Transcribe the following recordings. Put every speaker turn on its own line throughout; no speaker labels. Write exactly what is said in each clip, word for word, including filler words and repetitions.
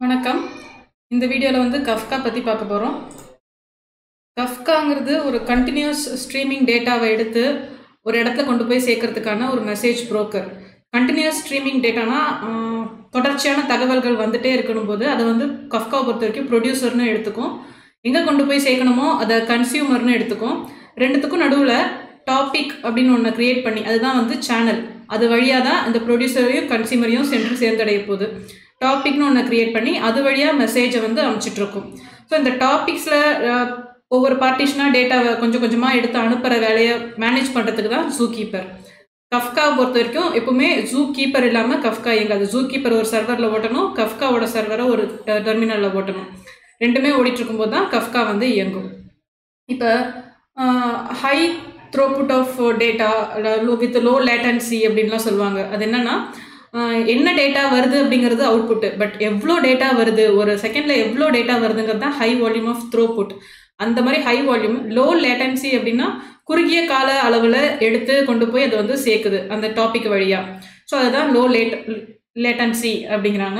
வணக்கம். இந்த வீடியோவில் வந்து கஃப்கா பற்றி பார்க்க போகிறோம். கஃப்காங்கிறது ஒரு கண்டினியூஸ் ஸ்ட்ரீமிங் டேட்டாவை எடுத்து ஒரு இடத்துல கொண்டு போய் சேர்க்கறதுக்கான ஒரு மெசேஜ் புரோக்கர். கண்டினியூஸ் ஸ்ட்ரீமிங் டேட்டானா தொடர்ச்சியான தகவல்கள் வந்துட்டே இருக்கணும் போது அதை வந்து கஃப்காவை பொறுத்த வரைக்கும் ப்ரொடியூசர்னு எடுத்துக்கும். எங்கே கொண்டு போய் சேர்க்கணுமோ அதை கன்சியூமர்னு எடுத்துக்கும். ரெண்டுத்துக்கும் நடுவில் டாபிக் அப்படின்னு ஒன்று க்ரியேட் பண்ணி அதுதான் வந்து சேனல். அது வழியாக தான் இந்த ப்ரொடியூசரையும் கன்சியூமரையும் சென்று சேர்ந்தடைய போகுது. டாபிக்னு ஒன்று க்ரியேட் பண்ணி அது வழியாக மெசேஜை வந்து அனுப்பிச்சிட்ருக்கும். ஸோ இந்த டாபிக்ஸில் ஒவ்வொரு பார்ட்டிஷனாக டேட்டாவை கொஞ்சம் கொஞ்சமாக எடுத்து அனுப்புகிற வேலையை மேனேஜ் பண்ணுறதுக்கு தான் ஜூ கீப்பர். கஃப்காவை பொறுத்த வரைக்கும் எப்பவுமே ஜூ கீப்பர் இல்லாமல் கஃப்கா இயங்காது. ஜூ கீப்பர் ஒரு சர்வரில் ஓட்டணும், கஃப்காவோட சர்வரை ஒரு டெர்மினலில் ஓட்டணும். ரெண்டுமே ஓடிட்டுருக்கும்போது தான் கஃப்கா வந்து இயங்கும். இப்போ high throughput of data with low latency அப்படின்லாம் சொல்லுவாங்க. அது என்னென்னா என்ன டேட்டா வருது அப்படிங்கிறது அவுட்புட்டு, பட் எவ்வளோ டேட்டா வருது, ஒரு செகண்டில் எவ்வளோ டேட்டா வருதுங்கிறது தான் ஹை வால்யூம் ஆஃப் த்ரோபுட். அந்த மாதிரி ஹை வால்யூம். லோ லேட்டன்சி அப்படின்னா குறுகிய கால அளவில் எடுத்து கொண்டு போய் அதை வந்து சேர்க்குது அந்த டாபிக் வழியாக. ஸோ அதுதான் லோ லேட் லேட்டன்சி அப்படிங்கிறாங்க.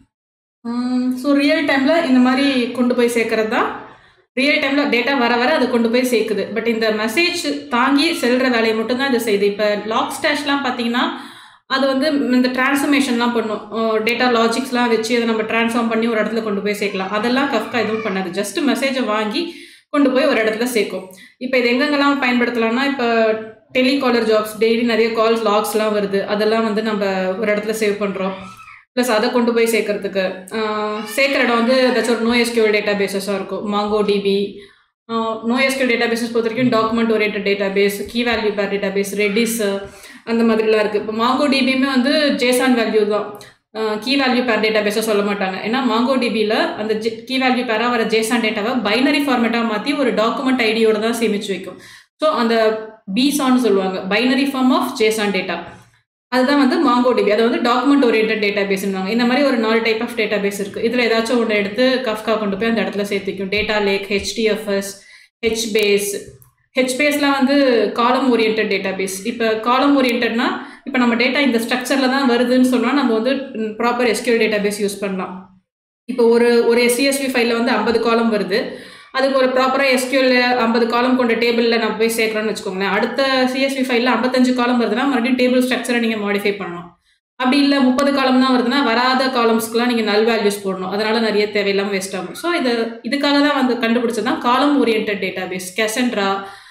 ஸோ ரியல் டைமில் இந்த மாதிரி கொண்டு போய் சேர்க்கறது தான் ரியல் டைமில் டேட்டா வர வர அதை கொண்டு போய் சேர்க்குது. பட் இந்த மெசேஜ் தாங்கி செல்கிற வேலையை மட்டும்தான் இது செய்யுது. இப்போ லாக் ஸ்டாஷ்லாம் பார்த்தீங்கன்னா அது வந்து இந்த டிரான்ஸ்ஃபர்மேஷன்லாம் பண்ணும். டேட்டா லாஜிக்ஸ்லாம் வச்சு அதை நம்ம ட்ரான்ஸ்ஃபார்ம் பண்ணி ஒரு இடத்துல கொண்டு போய் சேர்க்கலாம். அதெல்லாம் கஃப்கா எதுவும் பண்ணாது. ஜஸ்ட் மெசேஜை வாங்கி கொண்டு போய் ஒரு இடத்துல சேர்க்கும். இப்போ இது எங்கெங்கெல்லாம் பயன்படுத்தலாம்னா, இப்போ டெலிகாலர் ஜாப்ஸ், டெய்லி நிறைய கால்ஸ் லாக்ஸ்லாம் வருது, அதெல்லாம் வந்து நம்ம ஒரு இடத்துல சேவ் பண்ணுறோம். ப்ளஸ் அதை கொண்டு போய் சேர்க்கறதுக்கு சேர்க்குற இடம் வந்து ஏதாச்சும் ஒரு நோஎஸ்கியூஎல் டேட்டா பேஸஸாக இருக்கும். Mongo DB, NoSQL data bases பொறுத்த வரைக்கும் document oriented data base, key value pair data base, Redis அந்த மாதிரிலாம் இருக்குது. இப்போ மாங்கோ டிபியுமே வந்து ஜேசான் வேல்யூ தான், கீ வேல்யூ பேர் டேட்டா பேஸை சொல்ல மாட்டாங்க. ஏன்னா மாங்கோ டிபியில் அந்த ஜே கீ வேல்யூ பேராக வர ஜேசான் டேட்டாவை பைனரி ஃபார்மேட்டாக மாற்றி ஒரு டாக்குமெண்ட் ஐடியோட தான் சேமித்து வைக்கும். ஸோ அந்த பீசான்னு சொல்லுவாங்க, binary form of JSON data. அதுதான் வந்து மாங்கோ டிபி. அதை வந்து டாக்குமெண்ட் ஓரியன்டட் டேட்டா பேஸ்னுவாங்க. இந்த மாதிரி ஒரு நாலு டைப் ஆஃப் டேட்டா பேஸ் இருக்குது. இதில் ஏதாச்சும் ஒன்று எடுத்து கஃப்கா கொண்டு போய் அந்த இடத்துல சேர்த்துக்கும். Data lake, HDFS, HBase. ஹெச்பேஸ்லாம் வந்து காலம் ஓரியன்டட் டேட்டா பேஸ். இப்போ காலம் ஓரியன்டட்னா இப்போ நம்ம டேட்டா இந்த ஸ்ட்ரக்சரில் தான் வருதுன்னு சொன்னால் நம்ம வந்து proper SQL data base use பண்ணலாம். இப்போ ஒரு ஒரு சிஎஸ்வி ஃபைலில் வந்து ஐம்பது காலம் வருது, அதுக்கு ஒரு ப்ராப்பராக எஸ்கியூஎல் ஐம்பது காலம் கொண்ட டேபிளில் நம்ம போய் சேர்க்குறோன்னு வச்சுக்கோங்களேன். அடுத்த சிஎஸ்வி ஃபைலில் ஐம்பத்தஞ்சு காலம் வருதுன்னா மறுபடியும் டேபிள் ஸ்ட்ரக்சரை நீங்கள் மாடிஃபை பண்ணணும். அப்படி இல்லை முப்பது காலம் தான் வருதுன்னா வராத காலம்ஸ்க்குலாம் நீங்கள் நல் வேல்யூஸ் போடணும். அதனால் நிறைய தேவையில்லாமல் வேஸ்ட் ஆகும். ஸோ இது இதுக்காக தான் வந்து கண்டுபிடிச்சது தான் column oriented data base. Cassandra,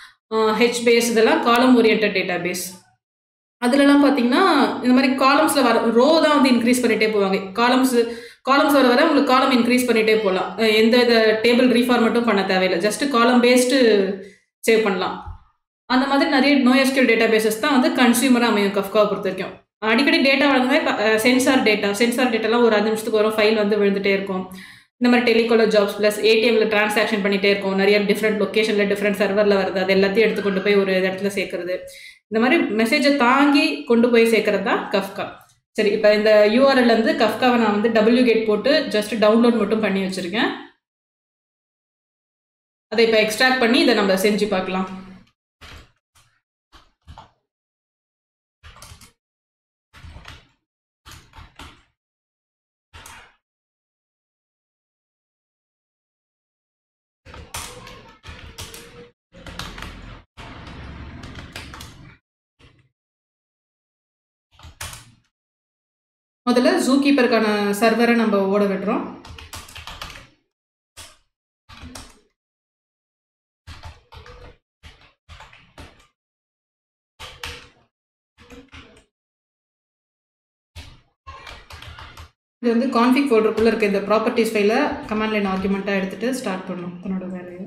HBase இதெல்லாம் காலம் ஓரியன்டட் டேட்டா பேஸ். அதுலலாம் பார்த்தீங்கன்னா இந்த மாதிரி காலம்ஸில் வர ரோ தான் வந்து இன்க்ரீஸ் பண்ணிகிட்டே போவாங்க. காலம்ஸ் காலம்ஸ் வர வர உங்களுக்கு காலம் இன்க்ரீஸ் பண்ணிகிட்டே போகலாம். எந்த இதை டேபிள் ரீஃபார்மேட்டும் பண்ண தேவையில்லை, ஜஸ்ட் காலம் பேஸ்டு சேவ் பண்ணலாம். அந்த மாதிரி நிறைய நோஎஸ்கியூஎல் டேட்டா பேஸஸ் தான் வந்து கன்சியூமராக அமையும் கஃப்காவை பொறுத்த வரைக்கும். அடிக்கடி டேட்டா வழங்குனா இப்போ சென்சார் டேட்டா சென்சார் டேட்டாலாம் ஒரு அஞ்சு நிமிஷத்துக்கு வரும், ஃபைல் வந்து விழுந்துகிட்டே இருக்கும். இந்த மாதிரி டெலிகாலர் ஜாப்ஸ் ப்ளஸ் ஏடிஎம்ல டிரான்சாக்ஷன் பண்ணிகிட்டே இருக்கும். நிறைய டிஃப்ரெண்ட் லொக்கேஷனில் டிஃப்ரெண்ட் சர்வரில் வருது, அது எல்லாத்தையும் எடுத்துக்கொண்டு போய் ஒரு இடத்துல சேர்க்கறது. இந்த மாதிரி மெசேஜை தாங்கி கொண்டு போய் சேர்க்கறது தான் கஃப்கா. சரி, இப்போ இந்த யூஆர்எல் வந்து கஃப்காவை நான் வந்து டபிள்யூ கேட் போட்டு ஜஸ்ட் டவுன்லோட் மட்டும் பண்ணி வச்சுருக்கேன். அதை இப்போ எக்ஸ்ட்ராக்ட் பண்ணி இதை நம்ம செஞ்சு பார்க்கலாம். முதல்ல ஜூ கீப்பருக்கான சர்வரை நம்ம ஓட விடுறோம். இது வந்து கான்ஃபிக் ஃபோல்டருக்குள்ளே இருக்க இந்த ப்ராப்பர்ட்டிஸ் ஃபைலை கமாண்ட் லைன் ஆர்குமெண்ட்டாக எடுத்துகிட்டு ஸ்டார்ட் பண்ணணும் தன்னோட வேலையை.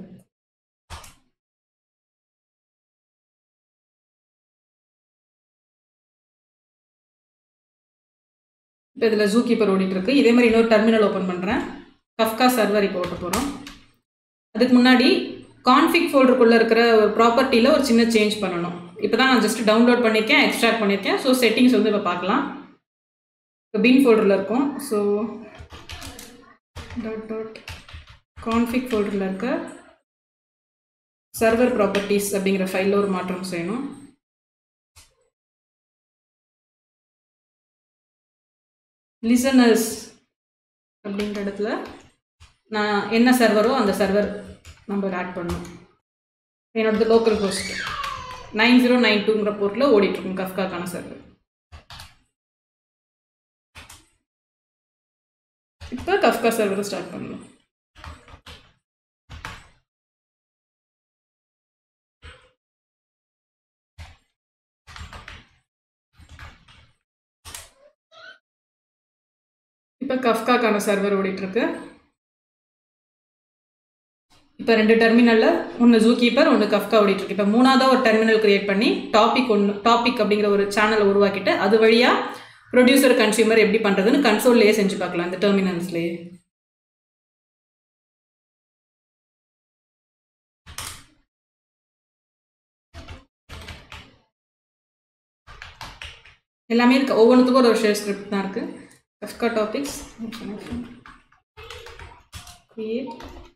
இப்போ இதில் ஜூ கீப்பர் ஓடிட்டு இருக்கு. இதே மாதிரி இன்னொரு டெர்மினல் ஓப்பன் பண்ணுறேன். கஃப்கா சர்வர் இப்போ ஓட்ட போகிறோம். அதுக்கு முன்னாடி கான்ஃபிக் ஃபோல்டருக்குள்ளே இருக்கிற ஒரு ப்ராப்பர்ட்டியில் ஒரு சின்ன சேஞ்ச் பண்ணணும். இப்போ தான் நான் ஜஸ்ட் டவுன்லோட் பண்ணியிருக்கேன், எக்ஸ்ட்ராக்ட் பண்ணியிருக்கேன். ஸோ செட்டிங்ஸ் வந்து இப்போ பார்க்கலாம். இப்போ பின் ஃபோல்டரில் இருக்கும். ஸோ டாட் டாட் கான்ஃபிக் ஃபோல்டரில் இருக்க சர்வர் ப்ராப்பர்ட்டிஸ் அப்படிங்கிற ஃபைலில் ஒரு மாற்றம் செய்யணும். லிசனர்ஸ் அப்படிங்கிற இடத்துல நான் என்ன சர்வரோ அந்த சர்வர் நம்பர் ஆட் பண்ணணும். என்னோடது local host nine zero nine டூங்கிற போர்ட்டில் ஓடிட்டுருக்கும் கஃப்காக்கான சர்வர். இப்போ கஃப்கா சர்வரை ஸ்டார்ட் பண்ணணும். இப்போ கஃப்காக்கான சர்வர் ஓடிட்டுருக்கு. இப்போ ரெண்டு டெர்மினலில் ஒன்று ஜூ கீப்பர் ஒன்று கஃப்கா ஓடிட்டுருக்கு. இப்போ மூணாவதாக ஒரு டெர்மினல் கிரியேட் பண்ணி டாபிக் ஒன்று டாபிக் அப்படிங்கிற ஒரு சேனலை உருவாக்கிட்டு அது வழியாக ப்ரொடியூசர் கன்சியூமர் எப்படி பண்ணுறதுன்னு கன்சோல்லையே செஞ்சு பார்க்கலாம் இந்த டெர்மினல்ஸ்லேயே. எல்லாமே இருக்குது, ஒவ்வொன்றுத்துக்கும் ஒரு ஷேர் ஸ்கிரிப்ட் தான் இருக்குது. கஃப்கா டாபிக்ஸ் கிரியேட்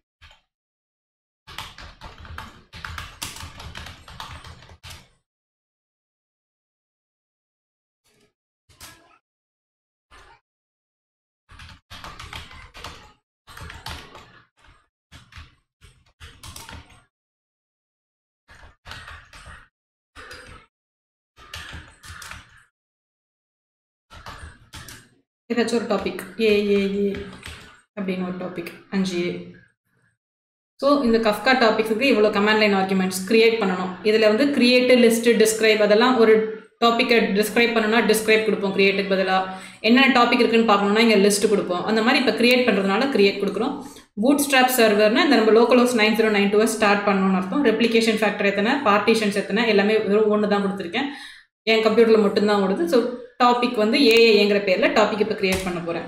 ஏதாச்சும் ஒரு டாபிக் ஏஏஏ அப்படின்னு ஒரு டாபிக் அஞ்சு ஏ. ஸோ இந்த கஃப்கா டாபிக்ஸுக்கு இவ்வளோ கமாண்ட் லைன் ஆர்குமெண்ட்ஸ் க்ரியேட் பண்ணணும். இதில் வந்து க்ரியேட்டு லிஸ்ட்டு டிஸ்கிரைப் அதெல்லாம் ஒரு டாப்பிக்கை டிஸ்கிரைப் பண்ணணும்னா டிஸ்கிரைப் கொடுப்போம் க்ரியேட்டுக்கு பதிலாக. என்னென்ன டாபிக் இருக்குன்னு பார்க்கணுன்னா இங்கே லிஸ்ட்டு கொடுப்போம். அந்த மாதிரி இப்போ க்ரியேட் பண்ணுறதுனால க்ரியேட் கொடுக்குறோம். பூட் ஸ்ட்ராப் சர்வர்னா இந்த நம்ம local host nine zero nine டூவை ஸ்டார்ட் பண்ணணும்னு அர்த்தம். ரெப்ளிகேஷன் ஃபேக்டர் எத்தனை, பார்ட்டிஷன்ஸ் எத்தனை, எல்லாமே வெறும் ஒன்று தான் கொடுத்துருக்கேன். என் கம்ப்யூட்டரில் மட்டும்தான் ஓடுது. ஸோ டாபிக் வந்து ஏஏங்கிற பேரில் டாபிக் இப்போ க்ரியேட் பண்ண போகிறேன்.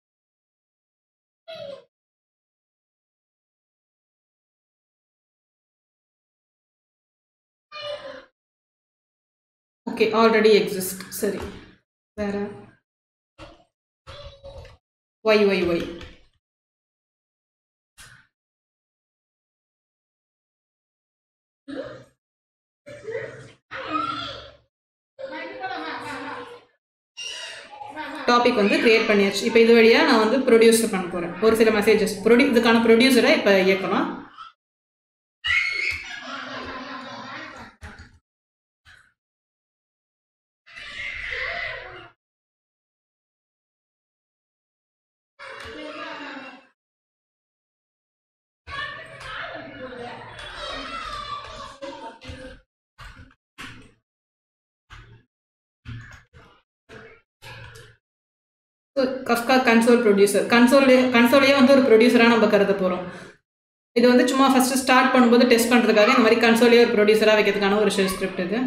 Okay, already exist. சரி, வேற ஒய் ஒய் ஒய் டாபிக் வந்து கிரியேட் பண்ணியாச்சு. இப்போ இது வழியாக நான் வந்து ப்ரொடியூசர் பண்ண போகிறேன். ஒரு சில மெசேஜஸ் ப்ரொடியூ இதுக்கான ப்ரொடியூசரை இப்போ இயக்கணும். கஃப்கா கன்சோல் ப்ரொடியூசர் கன்சோலே கன்சோலையே வந்து ஒரு ப்ரொடியூசராக நம்ம கருத போகிறோம். இது வந்து சும்மா ஃபஸ்ட்டு ஸ்டார்ட் பண்ணும்போது டெஸ்ட் பண்ணுறதுக்காக இந்த மாதிரி கன்சோலையே ஒரு ப்ரொடியூசராக வைக்கிறதுக்கான ஒரு ஷெல் ஸ்கிரிப்ட் இது.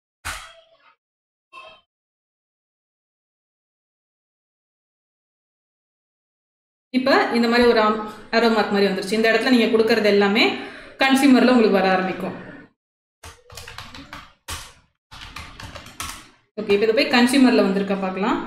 இப்போ இந்த மாதிரி ஒரு ஆரோ மார்க் மாதிரி வந்துருச்சு. இந்த இடத்துல நீங்கள் கொடுக்கறது எல்லாமே கன்சியூமரில் உங்களுக்கு வர ஆரம்பிக்கும். ஓகே, இப்போ இதை போய் கன்சியூமரில் வந்திருக்கா பார்க்கலாம்.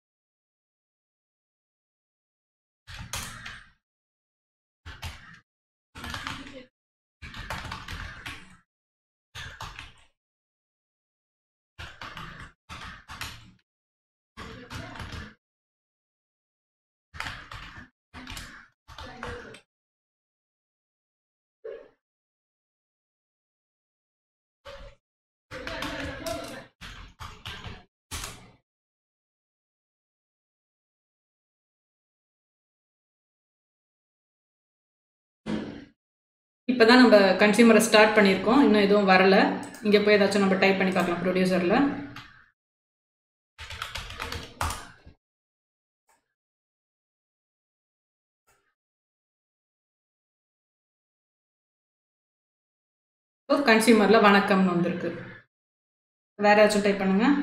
இப்போ தான் நம்ம கன்சியூமரை ஸ்டார்ட் பண்ணியிருக்கோம், இன்னும் எதுவும் வரலை. இங்கே போய் ஏதாச்சும் நம்ம டைப் பண்ணி பார்க்கலாம் ப்ரொடியூசரில். இப்போ கன்சியூமரில் வணக்கம்னு வந்திருக்கு. வேறு ஏதாச்சும் டைப் பண்ணுங்கள்.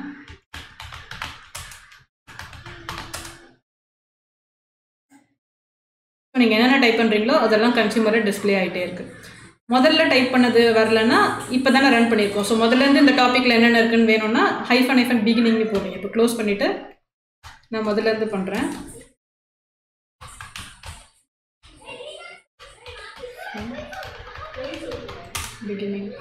நீங்கள் என்னென்ன டைப் பண்ணுறீங்களோ அதெல்லாம் கன்சியூமரை டிஸ்பிளே ஆகிட்டே இருக்குது. முதல்ல டைப் பண்ணது வரலன்னா இப்போ தானே ரன் பண்ணியிருக்கோம். ஸோ முதல்லேருந்து இந்த டாப்பிக்கில் என்னென்ன இருக்குன்னு வேணும்னா ஹைஃபன் ஹைஃபன் பிகினிங்னு போடுங்க. இப்போ க்ளோஸ் பண்ணிவிட்டு நான் முதல்லேருந்து பண்ணுறேன். பிகினிங்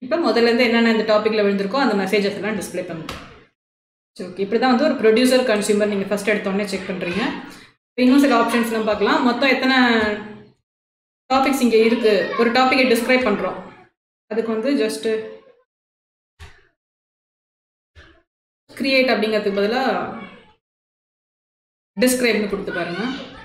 இப்போ முதல்ல இருந்து என்னென்ன இந்த டாப்பிக்கில் விழுந்திருக்கோ அந்த மெசேஜஸ் எல்லாம் டிஸ்பிளே பண்ணுறோம். சரி, ஓகே. இப்படி தான் வந்து ஒரு ப்ரொடியூசர் கன்சியூமர் நீங்கள் ஃபஸ்ட் எடுத்தோடனே செக் பண்ணுறீங்க. இப்போ இன்னும் சில ஆப்ஷன்ஸ்லாம் பார்க்கலாம். மொத்தம் எத்தனை டாபிக்ஸ் இங்கே இருக்குது, ஒரு டாப்பிக்கை டிஸ்கிரைப் பண்ணுறோம். அதுக்கு வந்து ஜஸ்ட்டு கிரியேட் அப்படிங்கிறதுக்கு பதிலாக டிஸ்கிரைப்னு கொடுத்து பாருங்க.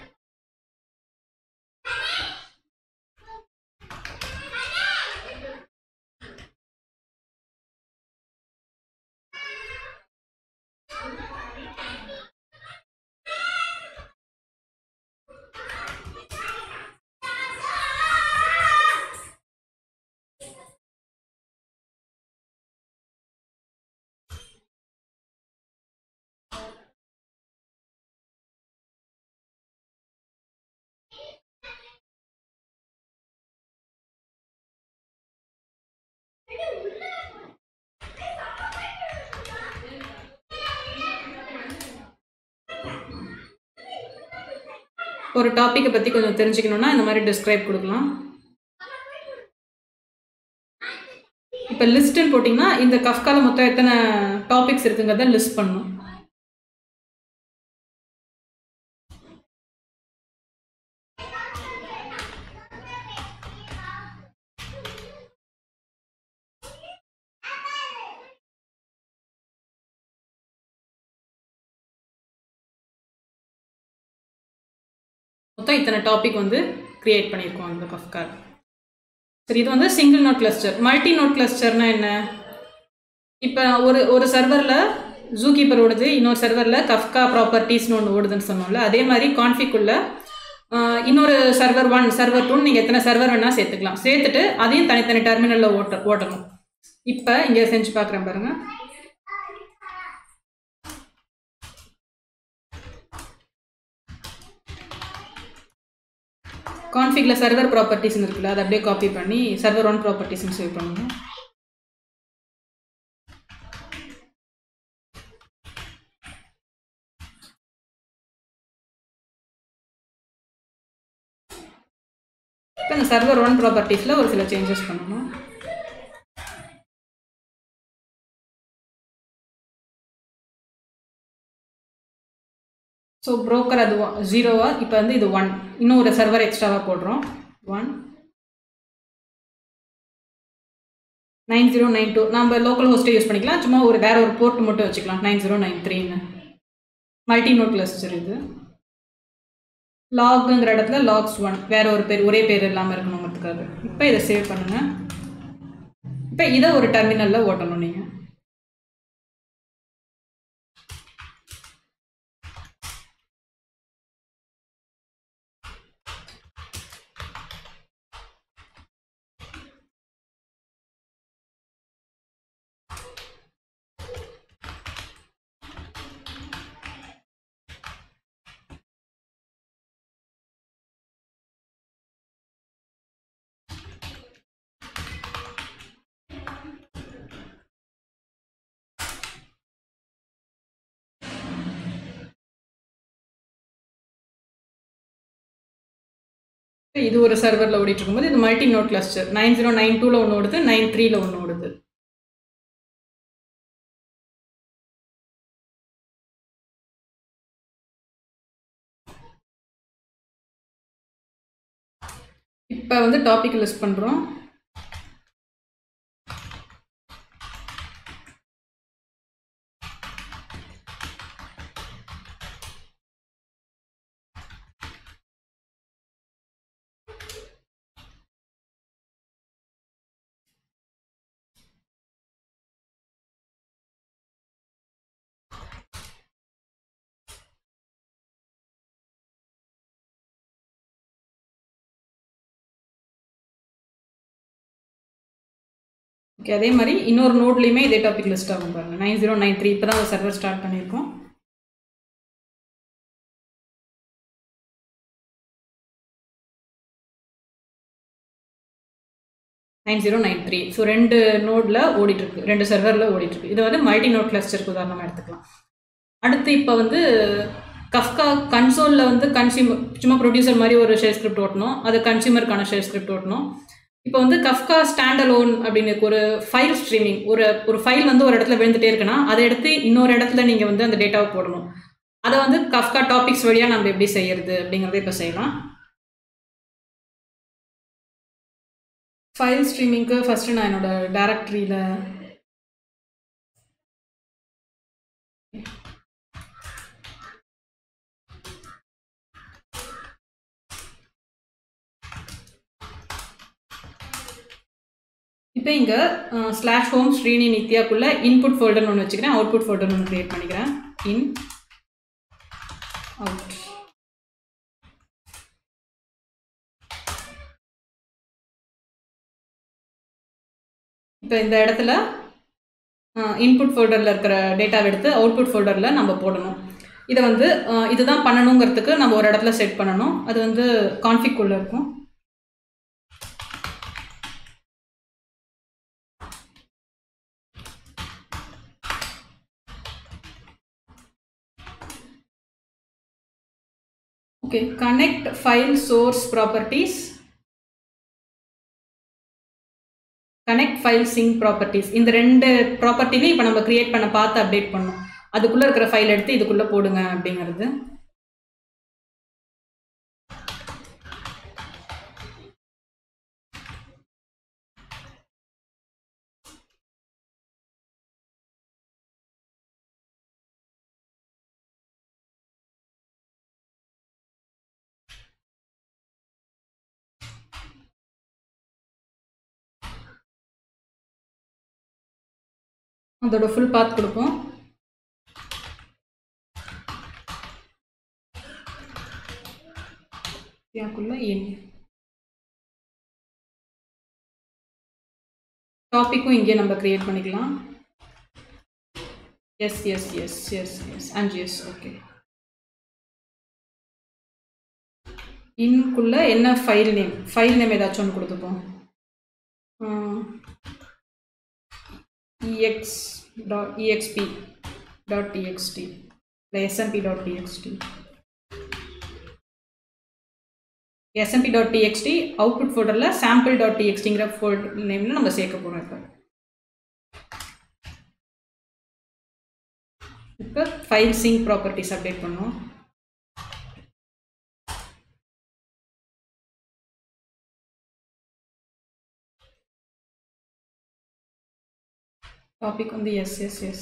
ஒரு டாப்பிக்கை பற்றி கொஞ்சம் தெரிஞ்சுக்கணுன்னா இந்த மாதிரி டிஸ்கிரைப் கொடுக்கலாம். இப்போ லிஸ்ட்டுன்னு போட்டிங்கன்னா இந்த கஃப்கால மொத்தம் எத்தனை டாபிக்ஸ் இருக்குங்கிறத லிஸ்ட் பண்ணணும். மொத்தம் இத்தனை டாபிக் வந்து கிரியேட் பண்ணியிருக்கோம் இந்த கஃப்கா. சரி, இது வந்து single node cluster. Multi node கிளஸ்டர்னா என்ன? இப்போ ஒரு ஒரு சர்வரில் ஜூ கீப்பர் ஓடுது, இன்னொரு சர்வரில் கஃப்கா ப்ராப்பர்ட்டிஸ்னு ஒன்று ஓடுதுன்னு சொன்னோம்ல, அதே மாதிரி கான்ஃபிக்குள்ள இன்னொரு சர்வர் ஒன் சர்வர் டூன்னு நீங்கள் எத்தனை சர்வர் வேணால் சேர்த்துக்கலாம். சேர்த்துட்டு அதையும் தனித்தனி டெர்மினலில் ஓட்ட ஓட்டணும். இப்போ இங்கே செஞ்சு பார்க்குறேன் பாருங்கள். கான்ஃபிகில் சர்வர் ப்ராப்பர்ட்டிஸ்னு இருக்குல்ல, அதை அப்படியே காப்பி பண்ணி சர்வர் ஒன் ப்ராப்பர்ட்டிஸ்னு சேவ் பண்ணுங்க. இப்போ இந்த சர்வர் ஒன் ப்ராப்பர்ட்டிஸில் ஒரு சில சேஞ்சஸ் பண்ணணும். ஸோ ப்ரோக்கர் அது ஜீரோவா, இப்போ வந்து இது ஒன், இன்னும் ஒரு சர்வர் எக்ஸ்ட்ராவாக போடுறோம். One nine zero nine two நம்ம லோக்கல் ஹோஸ்ட்டே யூஸ் பண்ணிக்கலாம், சும்மா ஒரு வேற ஒரு போர்ட் மட்டும் வச்சுக்கலாம். நைன் ஜீரோ நைன் த்ரீன்னு மல்டி நோட் கிளஸ்டர் இது. லாகுங்கிற இடத்துல லாக்ஸ் ஒன், வேற ஒரு பேர், ஒரே பேர் இல்லாமல் இருக்கணுங்கிறதுக்காக. இப்போ இதை சேவ் பண்ணுங்க. இப்போ இதை ஒரு டெர்மினலில் ஓட்டணும் நீங்கள். இது ஒரு சர்வரில் ஓடிட்டு இருக்கும்போது இது multi node cluster. Nine zero nine டூவில் ஒன்று ஓடுது, நைன் த்ரீல ஒன்று ஓடுது. இப்போ வந்து டாபிக் லிஸ்ட் பண்ணுறோம். ஓகே, அதே மாதிரி இன்னொரு நோட்லேயுமே இதே டாபிக் லிஸ்ட் ஆகும் பாருங்கள். நைன் ஜீரோ நைன் த்ரீ இப்போ தான் அந்த சர்வர் ஸ்டார்ட் பண்ணியிருக்கோம். Nine zero nine three so ரெண்டு நோடில் ஓடிட்டுருக்கு, ரெண்டு சர்வரில் ஓடிட்டுருக்கு. இது வந்து மல்டி நோட் கிளஸ்டருக்கு உதாரணமாக எடுத்துக்கலாம். அடுத்து இப்போ வந்து கஃப்கா கன்சோலில் வந்து கன்சியூமர் சும்மா ப்ரொடியூசர் மாதிரி ஒரு ஷேர் ஸ்கிரிப்ட் ஓட்டணும், அது கன்சியூமருக்கான ஷேர் ஸ்கிரிப்ட் ஓட்டணும். இப்போ வந்து கஃப்கா ஸ்டாண்ட் அலோன் அப்படின்னு ஒரு ஃபைல் ஸ்ட்ரீமிங், ஒரு ஒரு ஃபைல் வந்து ஒரு இடத்துல விழுந்துட்டே இருக்குன்னா அதை எடுத்து இன்னொரு இடத்துல நீங்கள் வந்து அந்த டேட்டாவை போடணும். அதை வந்து கஃப்கா டாபிக்ஸ் வழியாக நம்ம எப்படி செய்யறது அப்படிங்கிறத இப்போ செய்யலாம். ஃபைல் ஸ்ட்ரீமிங்க்கு ஃபஸ்ட்டு நான் என்னோட டைரக்டரியில் இப்போ இங்கே ஸ்லாஷ் ஹோம் ஸ்ரீனி நித்யாக்குள்ள இன்புட் ஃபோல்டர்னு ஒன்று வச்சுக்கிறேன், அவுட்புட் ஃபோல்டர்னு ஒன்று க்ரியேட் பண்ணிக்கிறேன். In out. இப்போ இந்த இடத்துல இன்புட் ஃபோல்டரில் இருக்கிற டேட்டாவை எடுத்து அவுட்புட் ஃபோல்டரில் நம்ம போடணும். இதை வந்து இதுதான் பண்ணணுங்கிறதுக்கு நம்ம ஒரு இடத்துல செட் பண்ணணும். அது வந்து கான்ஃபிக் உள்ள இருக்கும். Okay, connect file source properties, connect file sink properties, இந்த ரெண்டு ப்ராப்பர்ட்டிலையும் இப்போ நம்ம கிரியேட் பண்ண பார்த்து அப்டேட் பண்ணணும். அதுக்குள்ளே இருக்கிற ஃபைல் எடுத்து இதுக்குள்ளே போடுங்க அப்படிங்கிறது. அதோட ஃபுல் பாத் கொடுப்போம். டாபிக்கும் இங்கே நம்ம கிரியேட் பண்ணிக்கலாம். S S S S S and S. Okay, இன்குள்ள என்ன ஃபைல் நேம், ஃபைல் நேம் ஏதாச்சும் ஒன்று கொடுத்துப்போம். ex dot exp dot txt இல்லை smp dot txt. smp dot txt output ஃபோல்டரில் sample dot txtங்கிற ஃபோல்டர் நேமில் நம்ம சேர்க்க போகிறோம். இப்போ இப்போ ஃபைல் சிங்க் ப்ராப்பர்ட்டிஸ் அப்டேட் பண்ணுவோம். டாபிக் வந்து எஸ் எஸ் எஸ்.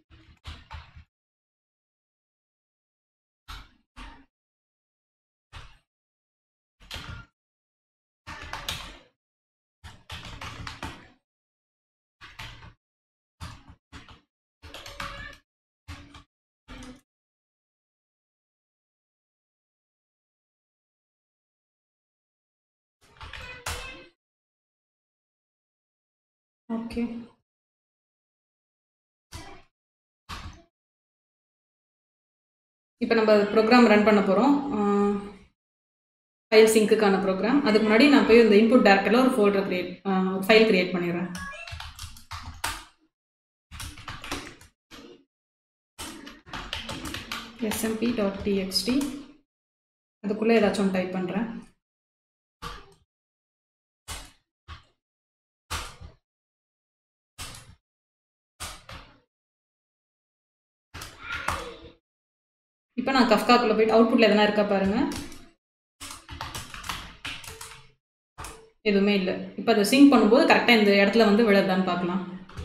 ஓகே, இப்போ நம்ம ப்ரோக்ராம் ரன் பண்ண போகிறோம், ஃபைல் சிங்க்குக்கான ப்ரோக்ராம். அதுக்கு முன்னாடி நான் போய் இந்த இன்புட் டைரக்டரியில் ஒரு ஃபோல்டர் கிரியேட் ஃபைல் கிரியேட் பண்ணிடுறேன். smp dot txt அதுக்குள்ளே ஏதாச்சும் ஒன்று டைப் பண்ணுறேன். இப்போ நான் கஃப்காக்குள்ளே போயிட்டு அவுட்புட்டில் எதனா இருக்கா பாருங்கள். எதுவுமே இல்லை. இப்போ அதை சிங்க் பண்ணும்போது கரெக்டாக இந்த இடத்துல வந்து விழுதான்னு பார்க்கலாம்.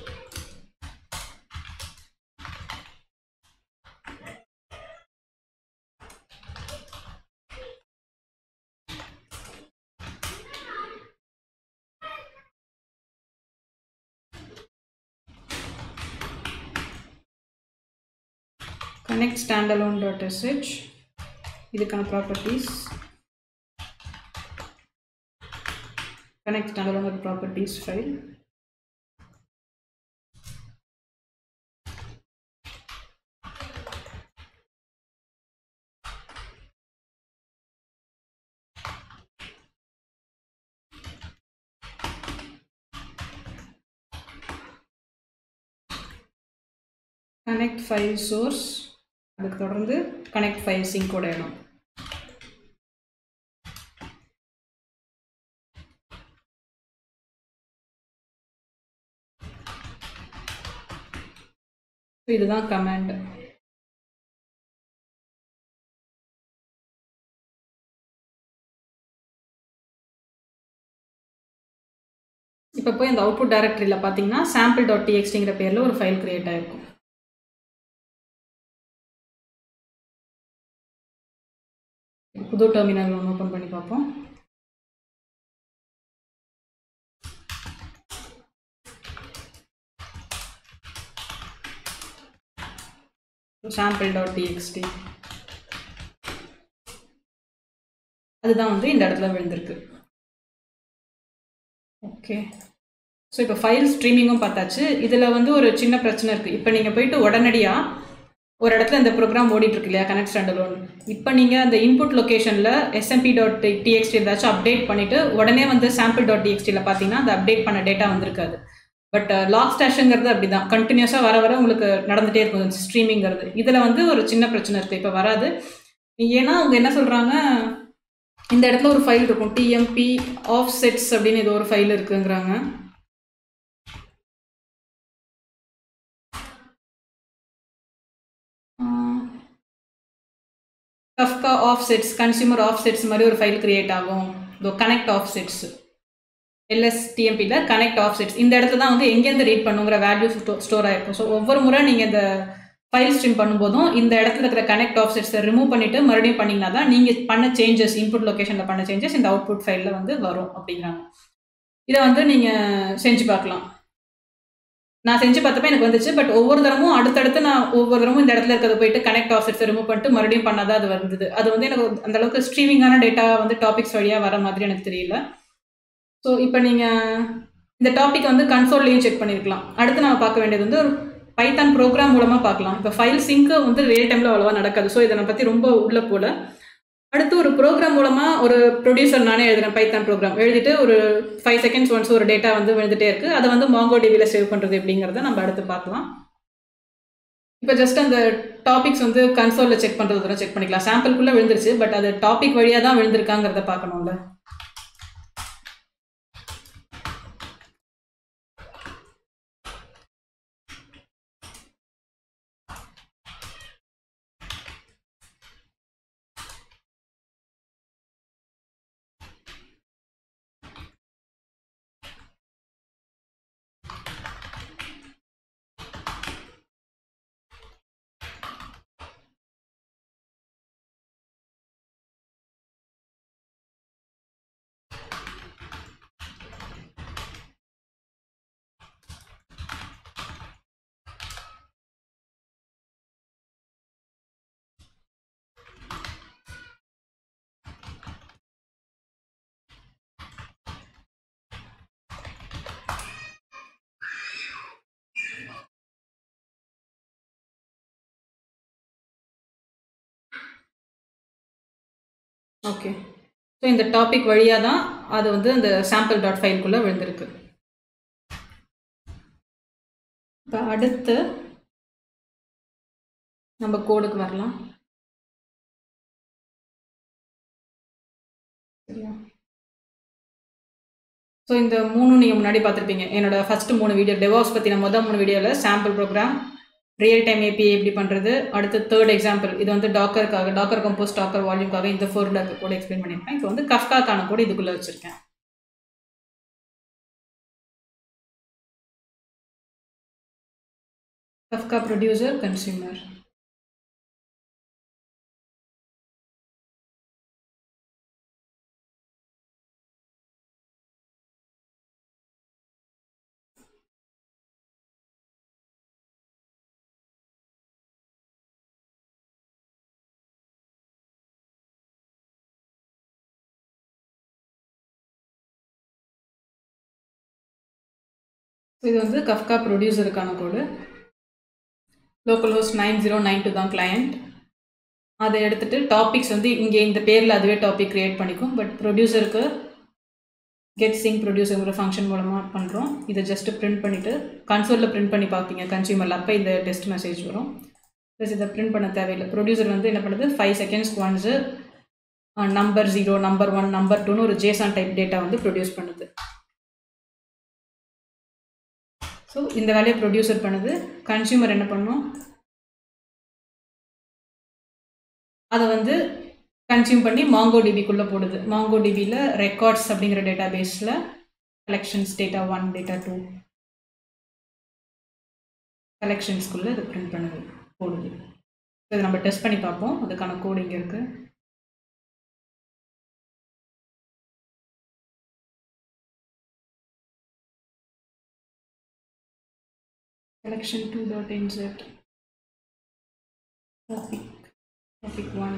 connect standalone dot sh இதுக்கான properties, connect standalone dot properties file. connect file source, அதுக்கு தொடர்ந்து connect file sync ஓட இடம். இதுதான் கமாண்ட். இப்போ போய் அந்த அவுட்புட் டைரக்டரியில் பார்த்தீங்கன்னா சாம்பிள் டாட் டிஎக்ஸ்டிங்கிற பேரில் ஒரு ஃபைல் கிரியேட் ஆகிருக்கும். புது டெர்மினல் ஒன்று ஓப்பன் பண்ணி பார்ப்போம். சாம்பிள் டாட் டிஎக்ஸ்டி அதுதான் வந்து இந்த இடத்துல விழுந்திருக்கு. ஓகே, ஸோ இப்போ ஃபைல் ஸ்ட்ரீமிங்கும் பார்த்தாச்சு. இதில் வந்து ஒரு சின்ன பிரச்சனை இருக்குது. இப்போ நீங்கள் போயிட்டு உடனடியாக ஒரு இடத்துல இந்த ப்ரோக்ராம் ஓடிட்டுருக்கு இல்லையா, கனெக்ட் ஸ்டாண்டலோன். இப்போ நீங்கள் அந்த இன்புட் லொக்கேஷனில் எஸ்எம்பி டாட் டிஎக்ஸ்டி ஏதாச்சும் அப்டேட் பண்ணிவிட்டு உடனே வந்து சாம்பிள் டாட் டிஎக்ஸ்டியில் பார்த்தீங்கன்னா அந்த அப்டேட் பண்ண டேட்டா வந்திருக்காது. பட் லாக் ஸ்டாஷுங்கிறது அப்படி தான், கண்டினியூஸாக வர வர உங்களுக்கு நடந்துகிட்டே இருக்கும் ஸ்ட்ரீமிங்கிறது. இதில் வந்து ஒரு சின்ன பிரச்சனை இருக்குது, இப்போ வராது. ஏன்னா அவங்க என்ன சொல்கிறாங்க, இந்த இடத்துல ஒரு ஃபைல் இருக்கும், டிஎம்பி ஆஃப் செட்ஸ் அப்படின்னு ஏதோ ஒரு ஃபைல் இருக்குங்கிறாங்க. Kafka offsets, consumer offsets மாதிரி ஒரு ஃபைல் கிரியேட் ஆகும். இதோ கனெக்ட் ஆஃப் செட்ஸ், எல்எஸ்டிஎம்பியில் கனெக்ட் ஆஃப் செட்ஸ். இந்த இடத்துல தான் வந்து எங்கேருந்து ரீட் பண்ணுங்கிற வேல்யூ ஸ்டோ ஸ்டோர் ஆகிருக்கும். ஸோ ஒவ்வொரு முறை நீங்கள் இந்த ஃபைல் ஸ்ட்ரீம் பண்ணும்போதும் இந்த இடத்துல இருக்கிற கனெக்ட் ஆஃப் செட்ஸை ரிமூவ் பண்ணிவிட்டு மறுபடியும் பண்ணிங்கன்னா தான் நீங்கள் பண்ண சேஞ்சஸ், இன்புட் லொக்கேஷனில் பண்ண சேஞ்சஸ் இந்த அவுட்புட் ஃபைலில் வந்து வரும் அப்படிங்கிறாங்க. இதை வந்து நீங்கள் செஞ்சு பார்க்கலாம். நான் செஞ்சு பார்த்தப்ப எனக்கு வந்துச்சு. பட் ஒவ்வொரு தரமும் அடுத்தடுத்து நான் ஒவ்வொரு தரமும் இந்த இடத்துல இருக்கிறத போயிட்டு கனெக்ட் ஆஃப் செட்ஸை ரிமூவ் பண்ணிட்டு மறுபடியும் பண்ணாதான் அது வந்தது. அது வந்து எனக்கு அந்த அளவுக்கு ஸ்ட்ரீமிங்கான டேட்டா வந்து டாபிக்ஸ் வழியாக வர மாதிரி எனக்கு தெரியல. ஸோ இப்போ நீங்கள் இந்த டாபிக் வந்து கன்சோல்லையும் செக் பண்ணியிருக்கலாம். அடுத்து நம்ம பார்க்க வேண்டியது வந்து ஒரு பைத்தான் ப்ரோக்ராம் மூலமாக பார்க்கலாம். இப்போ ஃபைல் சிங்க்கு வந்து ரியல் டைமில் அவ்வளோவா நடக்காது. ஸோ இதை பற்றி ரொம்ப உள்ள போல. அடுத்து ஒரு ப்ரோக்ராம் மூலமாக ஒரு ப்ரொடியூசர் நானே எழுதுறேன், பைத்தான் ப்ரோக்ராம் எழுதிட்டு ஒரு ஃபைவ் செகண்ட்ஸ் ஒன்ஸ் ஒரு டேட்டா வந்து விழுந்துட்டே இருக்குது. அதை வந்து மாங்கோடிபியில் சேவ் பண்ணுறது எப்படிங்கிறத நம்ம அடுத்து பார்க்கலாம். இப்போ ஜஸ்ட் அந்த டாபிக்ஸ் வந்து கன்சோலில் செக் பண்ணுறது செக் பண்ணிக்கலாம். சாம்பிள்குள்ளே விழுந்துருச்சு, பட் அது டாபிக் வழியாக தான் விழுந்திருக்காங்கிறத பார்க்கணும்ல. ஓகே, ஸோ இந்த டாபிக் வழியாக தான் அது வந்து அந்த சாம்பிள் டாட் ஃபைல்குள்ளே விழுந்திருக்கு. இப்போ அடுத்து நம்ம கோடுக்கு வரலாம். சரியா? ஸோ இந்த மூணு நீங்கள் முன்னாடி பார்த்துருப்பீங்க. என்னோட ஃபஸ்ட்டு மூணு வீடியோ டெவாப்ஸ் பற்றி நான் மொதல் மூணு வீடியோவில் sample program, real time API எப்படி பண்ணுறது, அடுத்து தேர்ட் எக்ஸாம்பிள் இது வந்து டாக்கருக்காக, டாக்கர் கம்போஸ், டாக்கர் வால்யூம்காக இந்த ஃபோரில் இருக்க கூட எக்ஸ்பிளைன் பண்ணியிருக்கேன். இப்போ வந்து கஃப்காக்கான கூட இதுக்குள்ளே வச்சுருக்கேன். Kafka producer, consumer. இது வந்து கஃப்கா ப்ரொடியூசருக்கான code. Local host nine zero nine two தான் கிளையண்ட். அதை எடுத்துகிட்டு டாபிக்ஸ் வந்து இங்கே இந்த பேரில் அதுவே டாபிக் க்ரியேட் பண்ணிக்கும். பட் ப்ரொடியூசருக்கு கெட் சிங் ப்ரொடியூசருங்கிற ஃபங்க்ஷன் மூலமாக பண்ணுறோம். இதை ஜஸ்ட்டு பிரிண்ட் பண்ணிவிட்டு கன்சோலில் பிரிண்ட் பண்ணி பார்ப்பீங்க கன்சியூமரில், அப்போ இந்த டெஸ்ட் மெசேஜ் வரும். ப்ளஸ் இதை பிரிண்ட் பண்ண தேவையில்லை. ப்ரொடியூசர் வந்து என்ன பண்ணுது, five seconds once number zero, number one, number டூன்னு ஒரு ஜேசான் டைப் டேட்டா வந்து ப்ரொடியூஸ் பண்ணுது. ஸோ இந்த வேலையை ப்ரொடியூசர் பண்ணுது. கன்சியூமர் என்ன பண்ணும், அதை வந்து கன்சியூம் பண்ணி மாங்கோடிபிக்குள்ளே போடுது. மாங்கோடிபியில் ரெக்கார்ட்ஸ் அப்படிங்கிற டேட்டா பேஸில் collections data one data two கலெக்ஷன்ஸ்குள்ளே இது பிரிண்ட் பண்ணுது, போடுது. இதை நம்ம டெஸ்ட் பண்ணி பார்ப்போம். அதுக்கான கோட் இங்கே இருக்குது. collection two dot nz topic topic one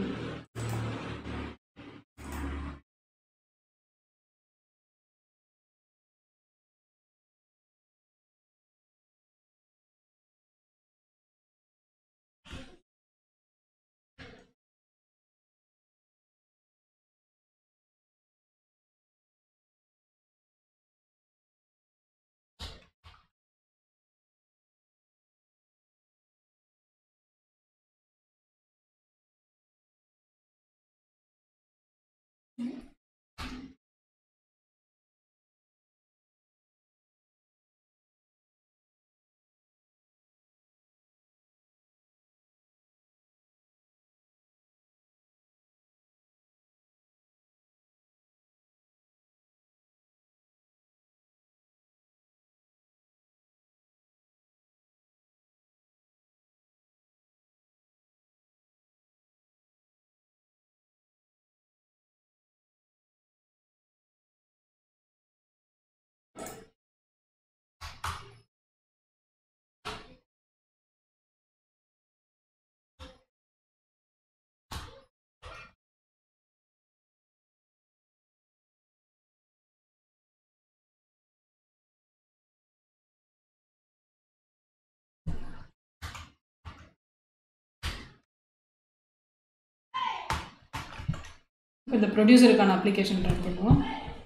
இந்த ப்ரொடியூசருக்கான அப்ளிகேஷன் ரன் பண்ணுவோம்.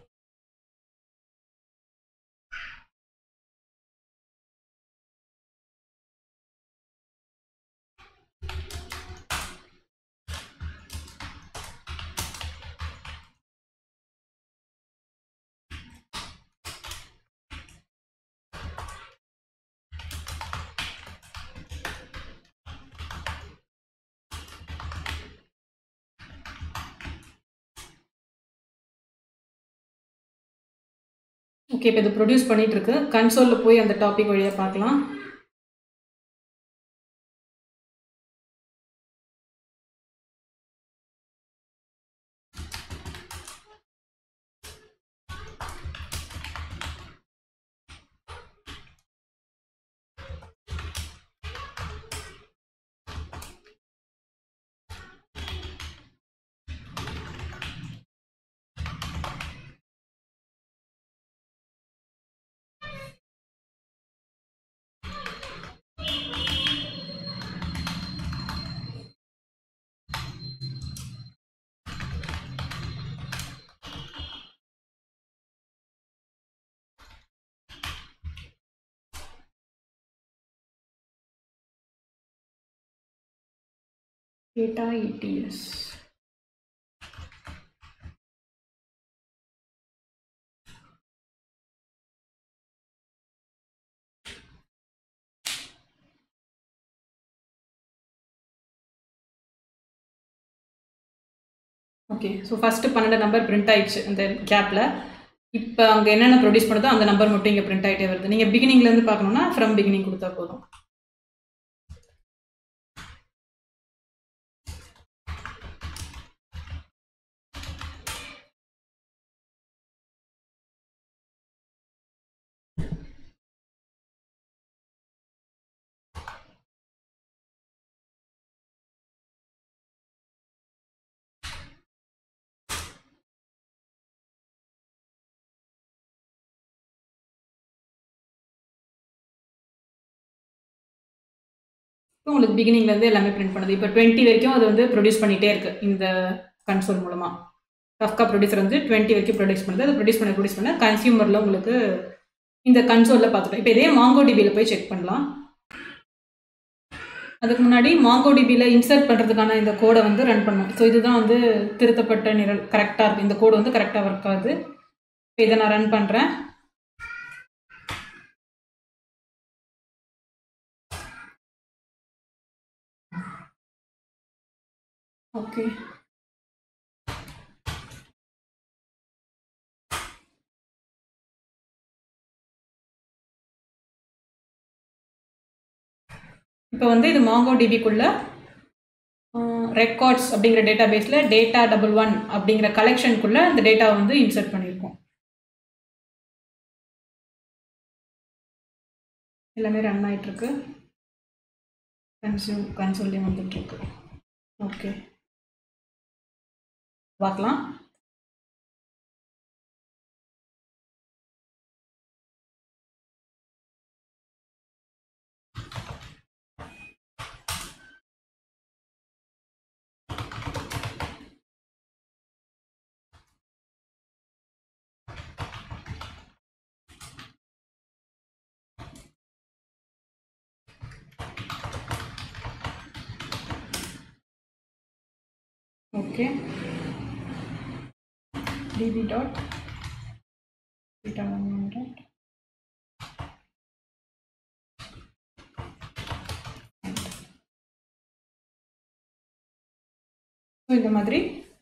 ஓகே, இப்போ இது ப்ரொடியூஸ் பண்ணிகிட்ருக்கு. கன்சோலில் போய் அந்த டாபிக் வழியாக பார்க்கலாம். Data E T S. Okay, so first பன்னெண்டு நம்பர் பிரிண்ட் ஆயிடுச்சு அந்த கேப்பில். இப்போ அங்கே என்னென்ன ப்ரொடியூஸ் பண்ணுதோ அந்த நம்பர் மட்டும் இங்கே பிரிண்ட் ஆகிட்டே வருது. நீங்கள் பிகினிங்லேருந்து பார்க்கணுன்னா ஃப்ரம் பிகினிங் கொடுத்தா போதும். இப்போ உங்களுக்கு பிகினிங்லேருந்து எல்லாமே பிரிண்ட் பண்ணுது. இப்போ டுவெண்ட்டி வரைக்கும் அது வந்து ப்ரொடியூஸ் பண்ணிகிட்டே இருக்குது இந்த கன்சோல் மூலமாக. கஃப்கா ப்ரொடியூசர் வந்து டுவெண்ட்டி வரைக்கும் ப்ரொடியூஸ் பண்ணுது. அது ப்ரொடியூஸ் பண்ண ப்ரொடியூஸ் பண்ண கன்சியூமரில் உங்களுக்கு இந்த கன்சோலில் பார்த்துட்டோம். இப்போ இதே மாங்கோடிபியில் போய் செக் பண்ணலாம். அதுக்கு முன்னாடி மாங்கோடிபியில் இன்சர்ட் பண்ணுறதுக்கான இந்த கோடை வந்து ரன் பண்ணணும். ஸோ இதுதான் வந்து திருத்தப்பட்ட நிரல் கரெக்டாக இருக்குது. இந்த கோடு வந்து கரெக்டாக ஒர்க் ஆகுது. இப்போ இதை நான் ரன் பண்ணுறேன். ஓகே. இப்போ வந்து இது மாங்கோடிபிக்குள்ள ரெக்கார்ட்ஸ் அப்படிங்கிற டேட்டா பேஸில் டேட்டா டபுள் ஒன் அப்படிங்கிற கலெக்ஷனுக்குள்ளே அந்த டேட்டாவை வந்து இன்சர்ட் பண்ணியிருக்கோம். எல்லாமே ரன் ஆகிட்டுருக்கு. கன்சியூம் கன்சோல்லையும் வந்துட்டுருக்கு. ஓகே, பார்க்கலாம். Okay, db dot data one dot இந்த மாதிரி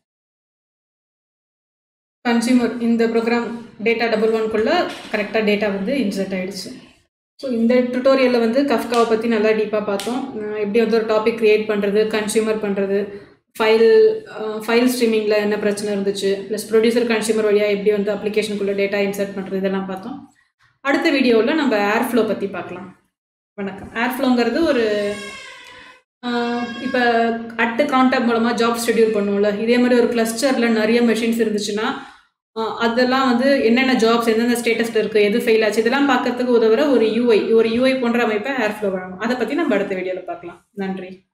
கன்சியூமர் இந்த ப்ரோக்ராம் டேட்டா டபுள் ஒன்குள்ளே கரெக்டாக டேட்டா வந்து இன்சர்ட் ஆகிடுச்சு. ஸோ இந்த டுட்டோரியலில் வந்து கஃப்காவை பற்றி நல்லா டீப்பாக பார்த்தோம். எப்படி வந்து ஒரு டாபிக் க்ரியேட் பண்ணுறது, கன்சியூமர் பண்ணுறது, ஃபைல் ஃபைல் ஸ்ட்ரீமிங்கில் என்ன பிரச்சனை இருந்துச்சு, ப்ளஸ் ப்ரொடியூசர் கன்சியூமர் வழியாக எப்படி வந்து அப்ளிகேஷனுக்குள்ளே டேட்டா இன்சர்ட் பண்ணுறது, இதெல்லாம் பார்த்தோம். அடுத்த வீடியோவில் நம்ம ஏர்ஃப்ளோ பற்றி பார்க்கலாம். வணக்கம். ஏர்ஃப்ளோங்கிறது ஒரு இப்போ அட்டு கான்டாக்ட் மூலமாக ஜாப் ஷெட்யூல் பண்ணுவோம்ல, இதே மாதிரி ஒரு கிளஸ்டரில் நிறைய மெஷின்ஸ் இருந்துச்சுன்னா அதெல்லாம் வந்து என்னென்ன ஜாப்ஸ் எந்தெந்த ஸ்டேட்டஸில் இருக்குது, எது ஃபெயில் ஆச்சு, இதெல்லாம் பார்க்கறதுக்கு உதவுற ஒரு யூஐ ஒரு யூஐ போன்ற அமைப்பை ஏர்ஃப்ளோ வழங்கும். அதை பற்றி நம்ம அடுத்த வீடியோவில் பார்க்கலாம். நன்றி.